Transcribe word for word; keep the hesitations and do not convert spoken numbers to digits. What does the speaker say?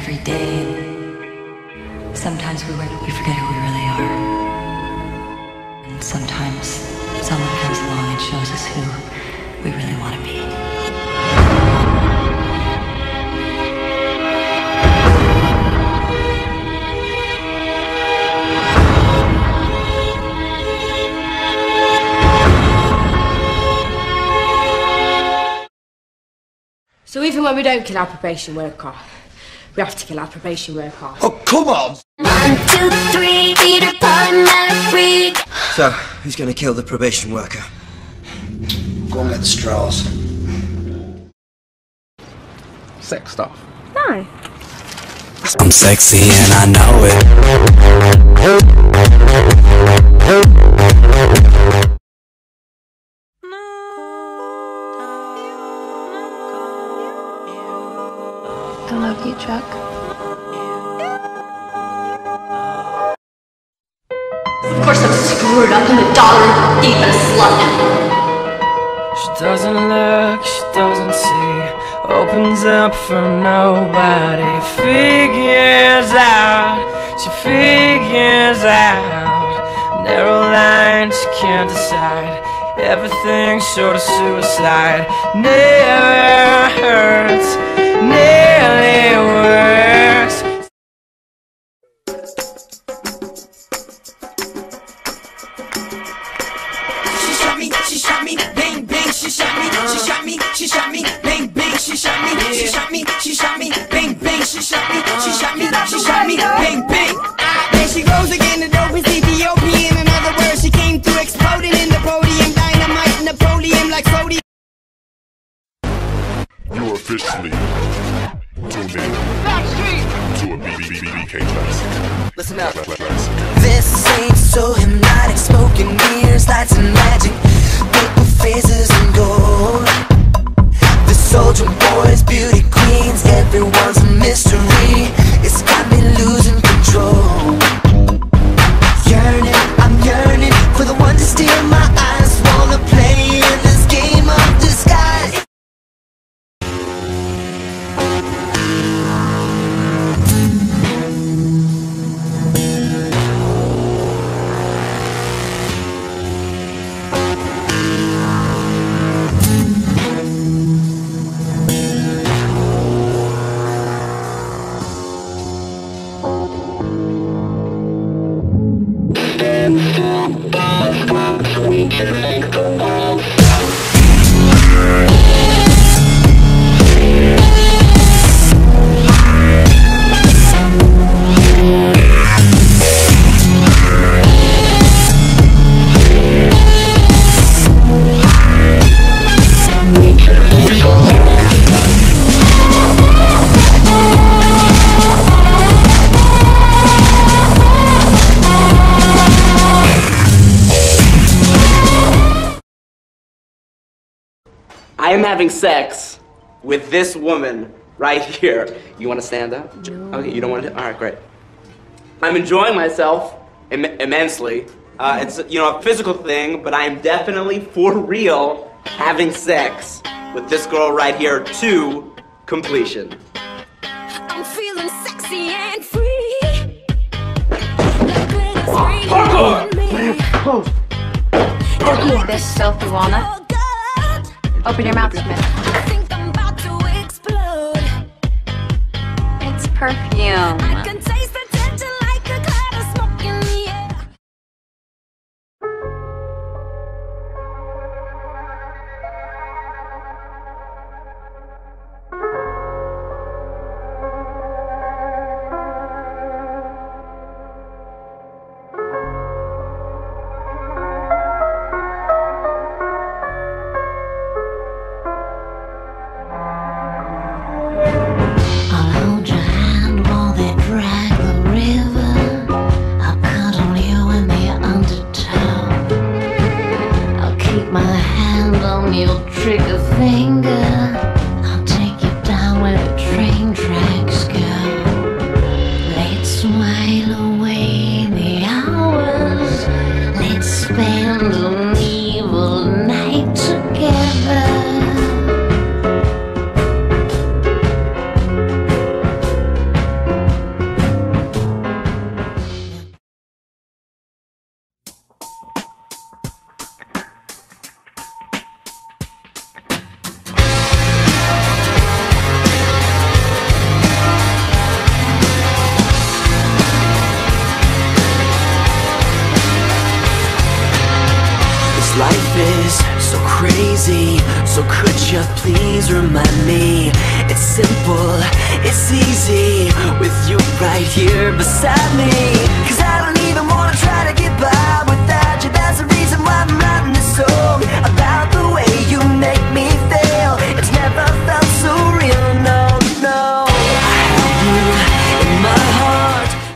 every day. And sometimes we, we forget who we really are. And sometimes someone comes along and shows us who we really want to be. So even when we don't kill our probation worker, we have to kill our probation worker. Oh, come on! One, two, three, Peter Pan, Maverick. So, who's gonna kill the probation worker? Go and get the straws. Sex stuff. No. I'm sexy and I know it. I love you, Chuck. Of course I'm screwed up in the dollar deep and slut. She doesn't look, she doesn't see, opens up for nobody, figures out, she figures out, narrow line, she can't decide, everything short of suicide, never hurts, nearly works. She shot me, she shot me, bang bang, she shot me, she shot me, she shot me, bang bang, she shot me, she shot me, she shot me, bang bang, she shot me, she shot me, she shot me, bang bang. There she goes again, the dope is Ethiopian. In other words, she came through exploding in the podium, dynamite, Napoleon like sodium. You're officially tuned in to a B B B B K classic. Listen up. Classic. This ain't so hypnotic, smoking mirrors, lights and magic, purple faces and gold. The soldier boys, beauty queens, everyone's a mystery. It's got me losing control. Yearning, I'm yearning for the one to steal my eyes. Wanna play in this game of disguise. I am having sex with this woman right here. You want to stand up? No. Okay, you don't want to? All right, great. I'm enjoying myself Im immensely. Uh, it's, you know, a physical thing, but I am definitely, for real, having sex with this girl right here to completion. I'm feeling sexy and free. Parkour! Look at this selfie walnut. Open your mouth, Smith. I think I'm about to explode. It's perfume. I can taste the tension like a cloud of smoke in the air. I'll hold your hand while they dry. So could you please remind me? It's simple, it's easy, with you right here beside me. 'Cause I